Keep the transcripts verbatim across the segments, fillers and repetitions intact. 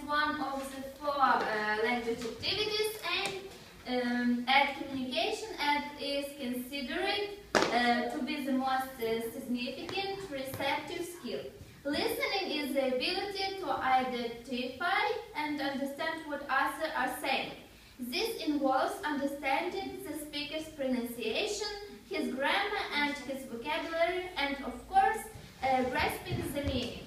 one of the four uh, language activities aimed um, at communication and is considered uh, to be the most uh, significant receptive skill. Listening is the ability to identify and understand what others are saying. This involves understanding the speaker's pronunciation, his grammar and his vocabulary, and of course, uh, grasping the meaning.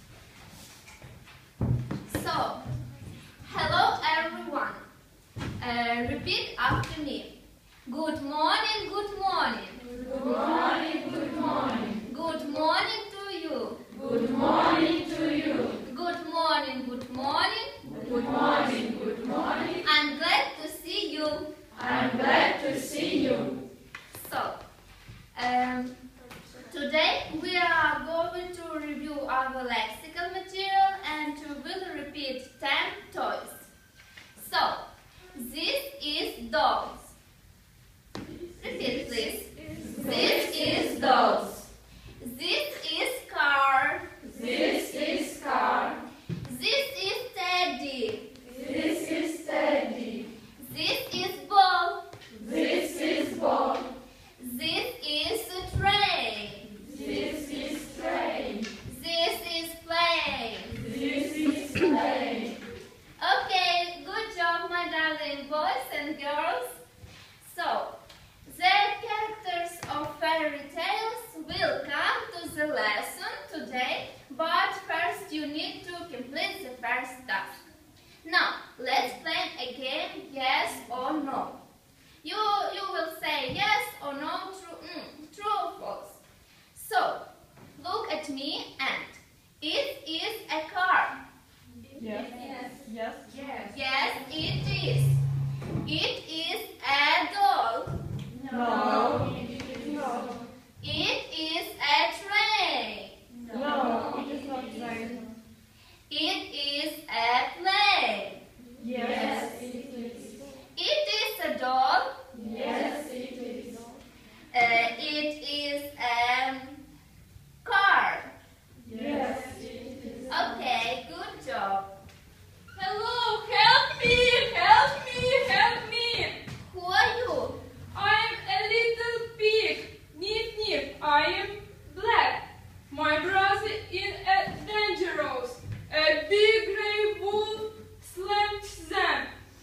So, hello everyone. Uh, repeat after me. Good morning, good morning. Good morning, good morning. Good morning to you. Good morning to you. Good morning, good morning. Good morning, good morning. I'm glad to see you. I'm glad to see you. So, um, today we are going to review our lexical material and we will repeat ten toys. So, this is dolls. Repeat please. This is dolls. This is car. This is car. This is teddy. This is teddy. This is ball. This is ball. This is a train. This is train. This is plane. This is plane. Okay, good job, my darling boys and girls. So, the characters of fairy tales will come to the lesson today, but first you need to complete the first task. Now, let's play a game, yes or no. You, you will say yes or no, true, mm, true or false. So, look at me and it is a car. Yes. Yes. Yes. Yes, it is. It is a doll. No. No. It is a train. No. It is not train. It is a plane. Yes. It is. It is a doll. Yes. It is. Uh, it is a car. Yes. It is. Okay, good job. Hello, help me, help me, help me. Who are you? I am a little pig. Nip, nip, I am black. My brother is a dangerous. A big grey wolf slapped them.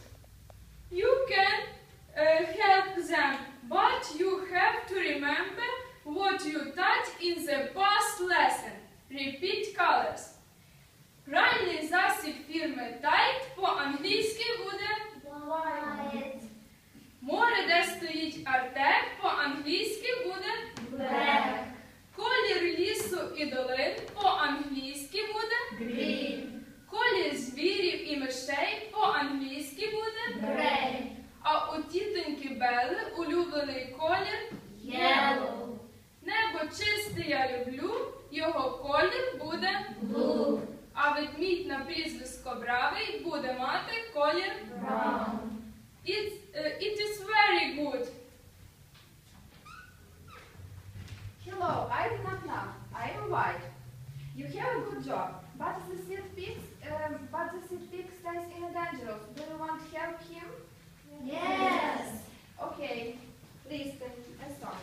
You can uh, help them, but you have to remember what you taught in the past lesson. Repeat colors. Ранній засіб фірми Tide по-англійськи буде White. море, де стоїть Артек, по-англійськи буде Black. колір лісу і долин, по-англійськи буде Green. колір звірів і мишей, по-англійськи буде Gray. а у тітоньки Белли улюблений колір Yellow. небо чисте я люблю, його колір буде Blue. а ведмідь на прізвисько Бравий буде мати колір Brown. It's, uh, it is very good. Hello, I'm Natna. I am white. You have a good job, but the seed pig, um, but the seed pig stays in a dangerous. Do you want to help him? Yes. Okay, listen a song.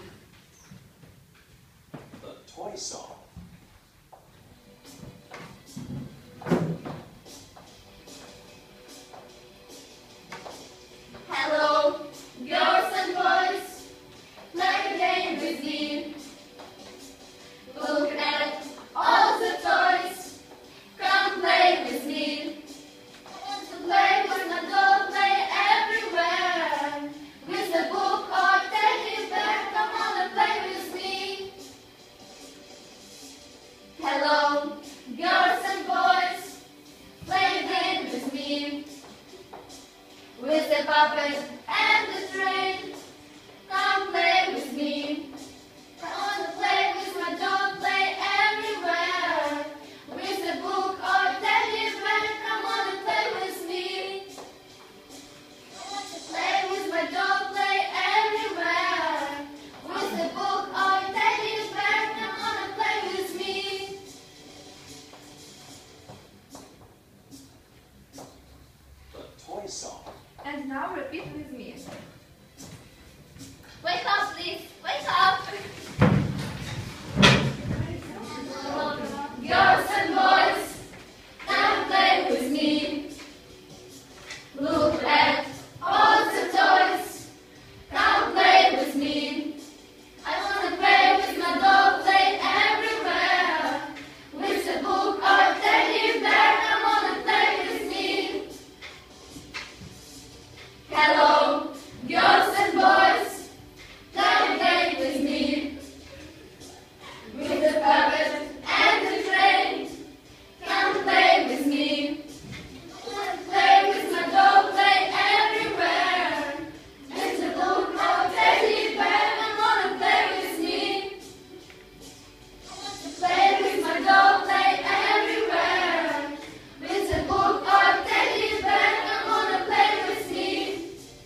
The Toy Song. Hello, girls and boys. Play a game with me. Look at all the toys. Come play with me. To play with my doll, play everywhere. With a book or teddy bear, come on and play with me. Hello, girls and boys. Play a game with me. With the puppet and the train, come play with me. I want to play with my doll, play everywhere. With the book or teddy bear, come on and play with me. I want to play with my doll, play everywhere. With the book or teddy bear, come on and play with me. repeat with me. Wake up, please. Wake up. Girls and boys, come play with me. Look at all the toys. Come play with me. I wanna play with my doll, play everywhere. With a book or teddy bear, come on and play with me. Hello, girls and boys, come play with me. With the puppet and the train, come play with me. Play with my doll, play everywhere. With the book or teddy bear, come on and play with me. Play with my doll, play everywhere. With the book or teddy bear, come on and play with me.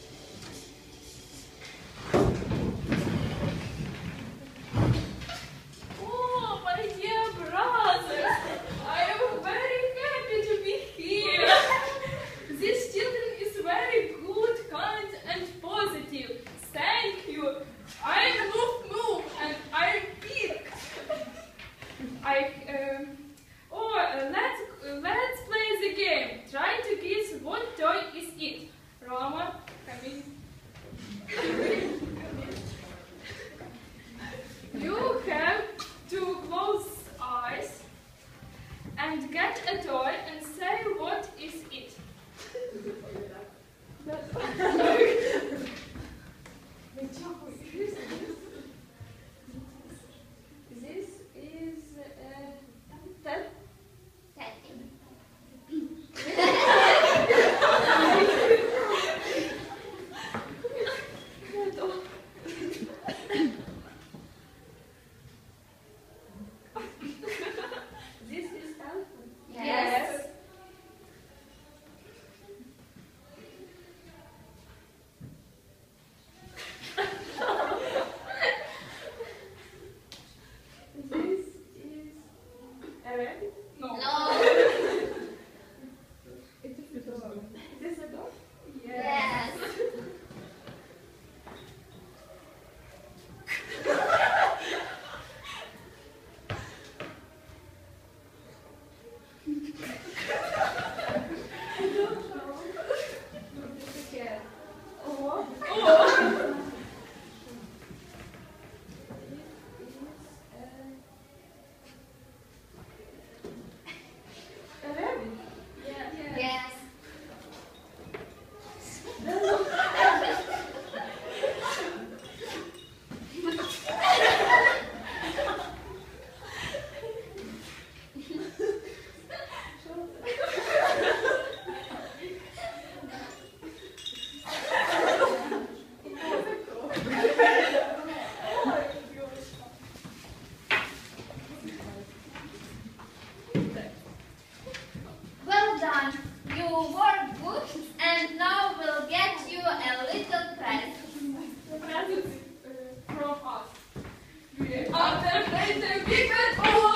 Oh, my dear brothers, I am very happy to be here. This children is very good, kind, and positive. Thank you. I am Move Move, and I am Pig. I um. Oh, uh, let's uh, let's play the game. Try to guess what toy is it. Rama, come in. You have to close eyes and get a toy and say what is it. This is uh, that. This is elephant. Yes. This is a rabbit? No. No. It is a dog. Is this a dog? Yes. I don't know. It's a cat. Oh. Oh. A rabbit? Yeah. Yes. Well done. You worked good, and now we'll get you a little present. Presents uh, from us. We are the great big and all.